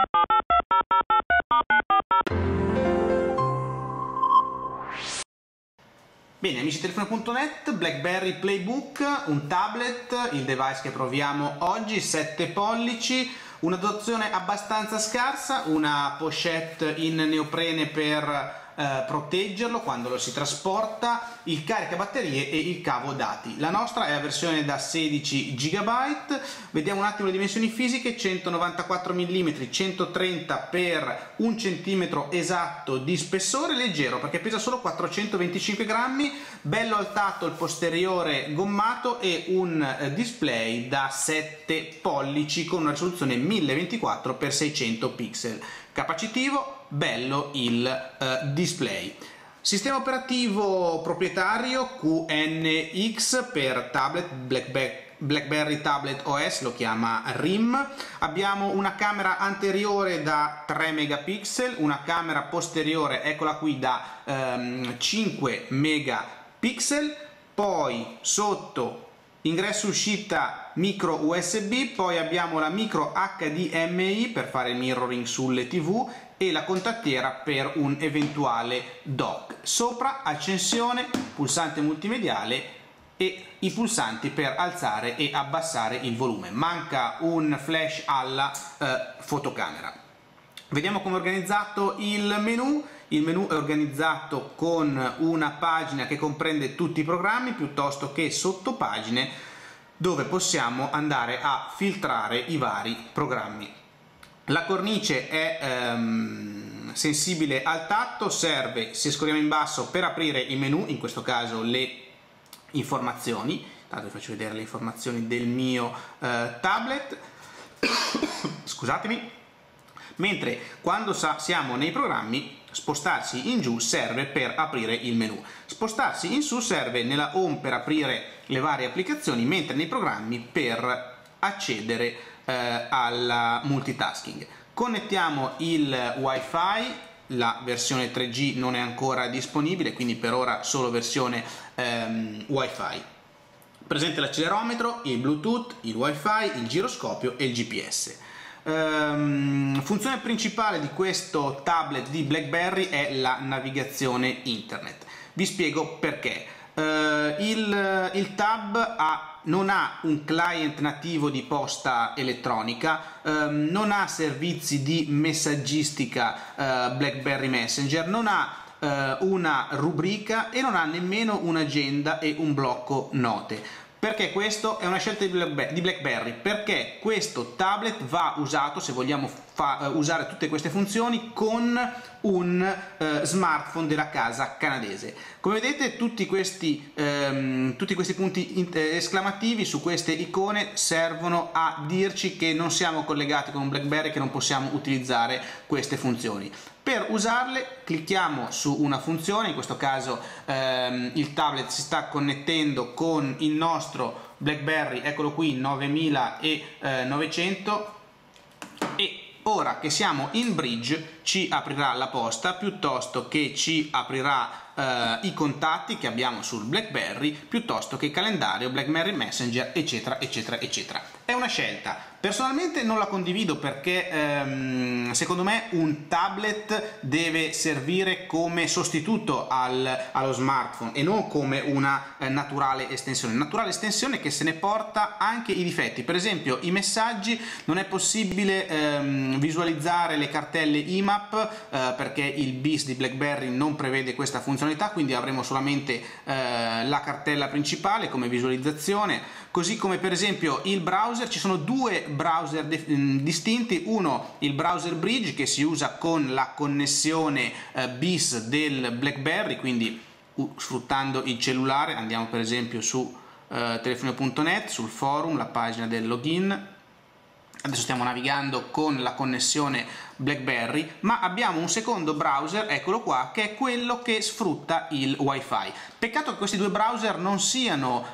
Bene, amici di Telefono.net, BlackBerry Playbook, un tablet, il device che proviamo oggi, 7 pollici, una dotazione abbastanza scarsa, una pochette in neoprene per proteggerlo quando lo si trasporta, il caricabatterie e il cavo dati. La nostra è la versione da 16 GB. Vediamo un attimo le dimensioni fisiche: 194 mm, 130 per 1 cm esatto di spessore, leggero perché pesa solo 425 grammi, bello al tatto il posteriore gommato e un display da 7 pollici con una risoluzione 1024x600 pixel. Capacitivo, bello il display. Sistema operativo proprietario QNX per tablet, BlackBerry Tablet OS, lo chiama RIM. Abbiamo una camera anteriore da 3 megapixel, una camera posteriore, eccola qui, da 5 megapixel, poi sotto ingresso uscita micro USB, poi abbiamo la micro HDMI per fare il mirroring sulle TV e la contattiera per un eventuale dock. Sopra accensione, pulsante multimediale e i pulsanti per alzare e abbassare il volume. Manca un flash alla fotocamera. Vediamo come è organizzato il menu. Il menu è organizzato con una pagina che comprende tutti i programmi piuttosto che sottopagine dove possiamo andare a filtrare i vari programmi. La cornice è sensibile al tatto, serve, se scorriamo in basso, per aprire i menu, in questo caso le informazioni. Intanto vi faccio vedere le informazioni del mio tablet. Scusatemi. Mentre quando siamo nei programmi, spostarsi in giù serve per aprire il menu, spostarsi in su serve nella home per aprire le varie applicazioni, mentre nei programmi per accedere al multitasking. Connettiamo il wifi, la versione 3G non è ancora disponibile, quindi per ora solo versione wifi. Presente l'accelerometro, il Bluetooth, il wifi, il giroscopio e il GPS. Funzione principale di questo tablet di BlackBerry è la navigazione internet. Vi spiego perché. Il tab non ha un client nativo di posta elettronica, non ha servizi di messaggistica BlackBerry Messenger, non ha una rubrica e non ha nemmeno un'agenda e un blocco note. Perché questo è una scelta di BlackBerry? Perché questo tablet va usato, se vogliamo usare tutte queste funzioni, con un smartphone della casa canadese. Come vedete tutti questi punti esclamativi su queste icone servono a dirci che non siamo collegati con un BlackBerry, che non possiamo utilizzare queste funzioni. Per usarle clicchiamo su una funzione, in questo caso il tablet si sta connettendo con il nostro BlackBerry, eccolo qui, 9900, e ora che siamo in bridge ci aprirà la posta piuttosto che ci aprirà i contatti che abbiamo sul BlackBerry, piuttosto che il calendario, BlackBerry Messenger, eccetera eccetera eccetera. È una scelta. Personalmente non la condivido perché secondo me un tablet deve servire come sostituto allo smartphone e non come una naturale estensione che se ne porta anche i difetti. Per esempio i messaggi, non è possibile visualizzare le cartelle IMAP perché il BIS di BlackBerry non prevede questa funzionalità, quindi avremo solamente la cartella principale come visualizzazione. Così come per esempio il browser, ci sono due browser distinti, uno il browser bridge che si usa con la connessione BIS del BlackBerry, quindi sfruttando il cellulare. Andiamo per esempio su telefono.net, sul forum, la pagina del login. Adesso stiamo navigando con la connessione BlackBerry, ma abbiamo un secondo browser, eccolo qua, che è quello che sfrutta il wifi. Peccato che questi due browser non siano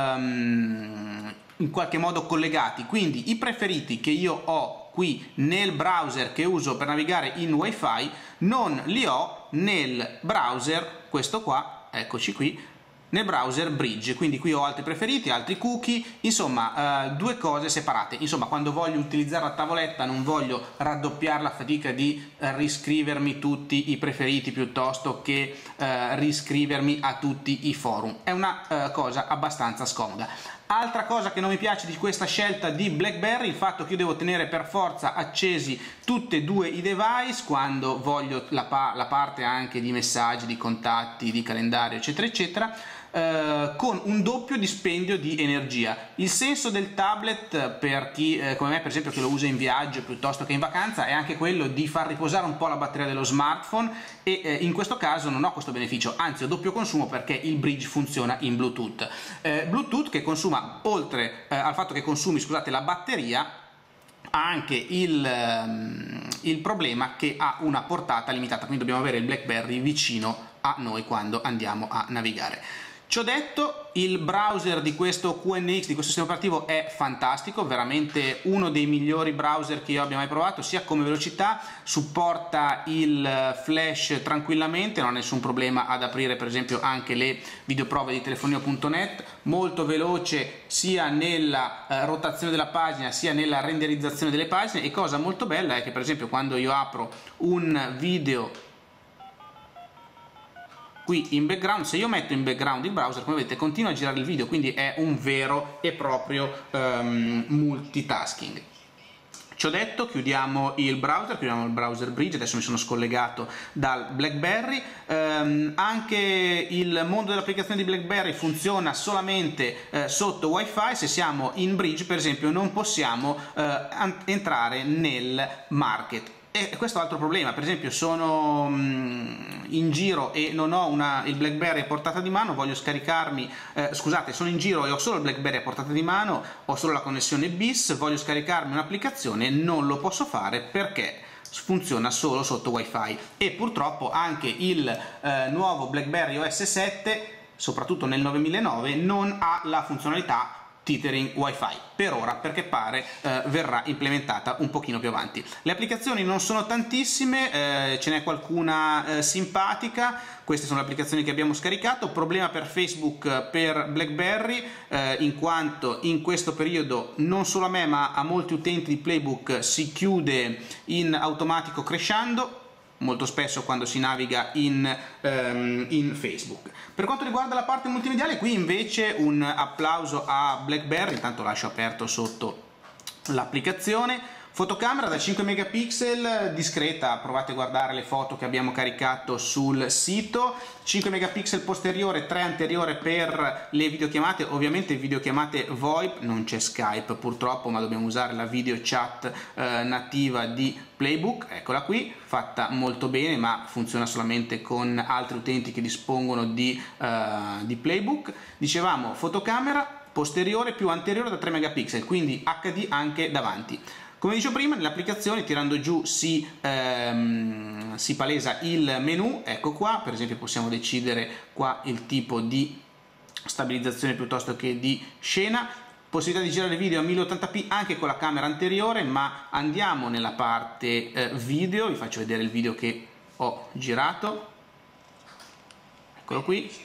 in qualche modo collegati, quindi i preferiti che io ho qui nel browser che uso per navigare in wifi non li ho nel browser, questo qua, eccoci qui, nel browser Bridge, quindi qui ho altri preferiti, altri cookie, insomma due cose separate. Insomma, quando voglio utilizzare la tavoletta non voglio raddoppiare la fatica di riscrivermi tutti i preferiti piuttosto che riscrivermi a tutti i forum. È una cosa abbastanza scomoda. Altra cosa che non mi piace di questa scelta di BlackBerry, il fatto che io devo tenere per forza accesi tutti e due i device quando voglio la parte anche di messaggi, di contatti, di calendario, eccetera eccetera, con un doppio dispendio di energia. Il senso del tablet per chi come me per esempio, che lo usa in viaggio piuttosto che in vacanza, è anche quello di far riposare un po' la batteria dello smartphone, e in questo caso non ho questo beneficio, anzi ho doppio consumo perché il Bridge funziona in Bluetooth. Bluetooth che consuma, oltre al fatto che consumi, scusate, la batteria, ha anche il problema che ha una portata limitata, quindi dobbiamo avere il BlackBerry vicino a noi quando andiamo a navigare. Ciò detto, il browser di questo QNX, di questo sistema operativo, è fantastico, veramente uno dei migliori browser che io abbia mai provato, sia come velocità, supporta il flash tranquillamente, non ha nessun problema ad aprire per esempio anche le videoprove di telefonino.net, molto veloce sia nella rotazione della pagina sia nella renderizzazione delle pagine, e cosa molto bella è che per esempio quando io apro un video qui in background, se io metto in background il browser, come vedete continua a girare il video, quindi è un vero e proprio multitasking. Ciò detto, chiudiamo il browser Bridge, adesso mi sono scollegato dal BlackBerry. Anche il mondo dell'applicazione di BlackBerry funziona solamente sotto wifi. Se siamo in Bridge per esempio non possiamo entrare nel market. E questo è un altro problema, per esempio sono in giro e non ho il BlackBerry a portata di mano, voglio scaricarmi, scusate, sono in giro e ho solo il BlackBerry a portata di mano, ho solo la connessione BIS, voglio scaricarmi un'applicazione, non lo posso fare perché funziona solo sotto wifi. E purtroppo anche il nuovo BlackBerry OS 7, soprattutto nel 9009, non ha la funzionalità tethering wifi per ora, perché pare verrà implementata un pochino più avanti. Le applicazioni non sono tantissime, ce n'è qualcuna simpatica. Queste sono le applicazioni che abbiamo scaricato. Problema per Facebook, per BlackBerry, in quanto in questo periodo non solo a me ma a molti utenti di Playbook si chiude in automatico crescendo molto spesso quando si naviga in Facebook. Per quanto riguarda la parte multimediale, qui invece un applauso a BlackBerry, intanto lascio aperto sotto l'applicazione. Fotocamera da 5 megapixel, discreta, provate a guardare le foto che abbiamo caricato sul sito. 5 megapixel posteriore, 3 anteriore per le videochiamate, ovviamente videochiamate VoIP, non c'è Skype purtroppo, ma dobbiamo usare la video chat nativa di Playbook, eccola qui, fatta molto bene, ma funziona solamente con altri utenti che dispongono di Playbook. Dicevamo fotocamera posteriore più anteriore da 3 megapixel, quindi HD anche davanti. Come dicevo prima, nelle applicazioni tirando giù si palesa il menu, ecco qua, per esempio possiamo decidere qua il tipo di stabilizzazione piuttosto che di scena, possibilità di girare video a 1080p anche con la camera anteriore, ma andiamo nella parte video, vi faccio vedere il video che ho girato, eccolo qui.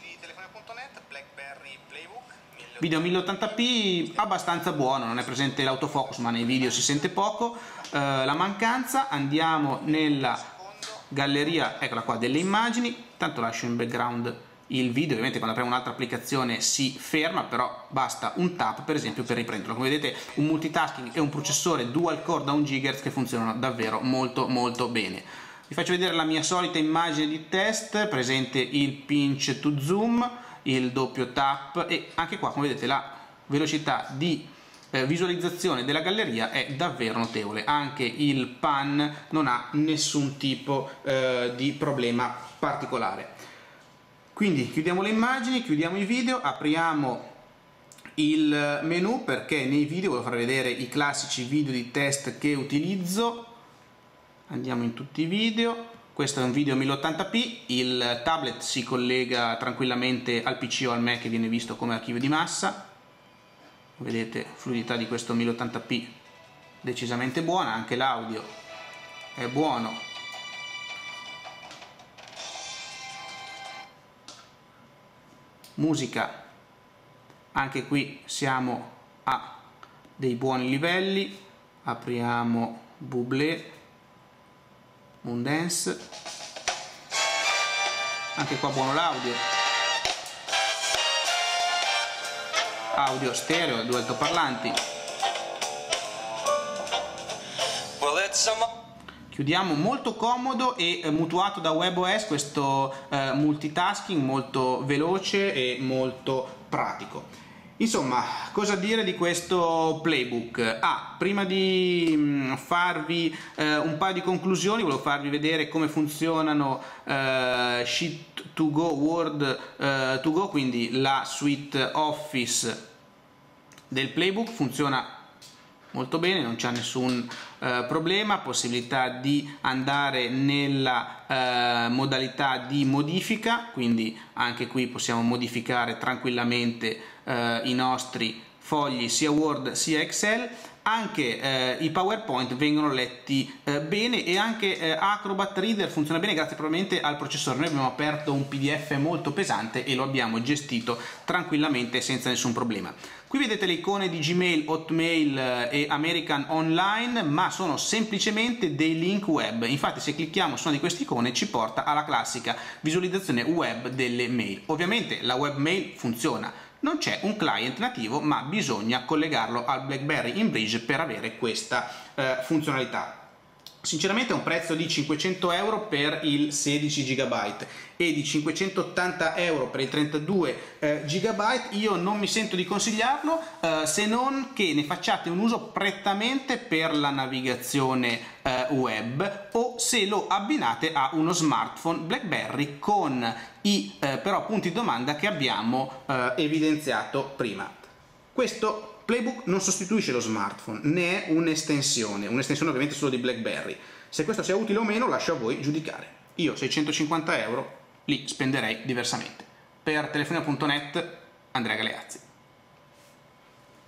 Video 1080p abbastanza buono, non è presente l'autofocus ma nei video si sente poco. La mancanza, andiamo nella galleria, eccola qua, delle immagini, tanto lascio in background il video, ovviamente quando apriamo un'altra applicazione si ferma, però basta un tap per esempio per riprenderlo. Come vedete un multitasking e un processore dual core da 1 GHz che funzionano davvero molto bene. Vi faccio vedere la mia solita immagine di test, presente il pinch to zoom, il doppio tap, e anche qua come vedete la velocità di visualizzazione della galleria è davvero notevole, anche il pan non ha nessun tipo di problema particolare. Quindi chiudiamo le immagini, chiudiamo i video, apriamo il menu perché nei video voglio far vedere i classici video di test che utilizzo. Andiamo in tutti i video. Questo è un video 1080p, il tablet si collega tranquillamente al PC o al Mac e viene visto come archivio di massa. Vedete, fluidità di questo 1080p decisamente buona, anche l'audio è buono. musica, anche qui siamo a dei buoni livelli. Apriamo Bublé, Moondance, anche qua buono l'audio, audio stereo, due altoparlanti. Chiudiamo, molto comodo e mutuato da WebOS questo multitasking molto veloce e molto pratico. Insomma, cosa dire di questo playbook? Prima di farvi un paio di conclusioni, volevo farvi vedere come funzionano Sheet2Go, Word2Go, quindi la suite Office del playbook. Funziona molto bene, non c'è nessun problema, possibilità di andare nella modalità di modifica, quindi anche qui possiamo modificare tranquillamente i nostri fogli sia Word sia Excel. Anche i PowerPoint vengono letti bene, e anche Acrobat Reader funziona bene grazie probabilmente al processore. Noi abbiamo aperto un PDF molto pesante e lo abbiamo gestito tranquillamente senza nessun problema. Qui vedete le icone di Gmail, Hotmail e American Online, ma sono semplicemente dei link web. Infatti se clicchiamo su una di queste icone ci porta alla classica visualizzazione web delle mail. Ovviamente la webmail funziona, non c'è un client nativo, ma bisogna collegarlo al BlackBerry InBridge per avere questa funzionalità. Sinceramente è un prezzo di 500 euro per il 16 GB e di 580 euro per il 32 GB. Io non mi sento di consigliarlo, se non che ne facciate un uso prettamente per la navigazione web, o se lo abbinate a uno smartphone BlackBerry con i però punti di domanda che abbiamo evidenziato prima. Questo playbook non sostituisce lo smartphone, ne è un'estensione ovviamente solo di BlackBerry. Se questo sia utile o meno lascio a voi giudicare. Io 650 euro li spenderei diversamente. Per telefonia.net, Andrea Galeazzi.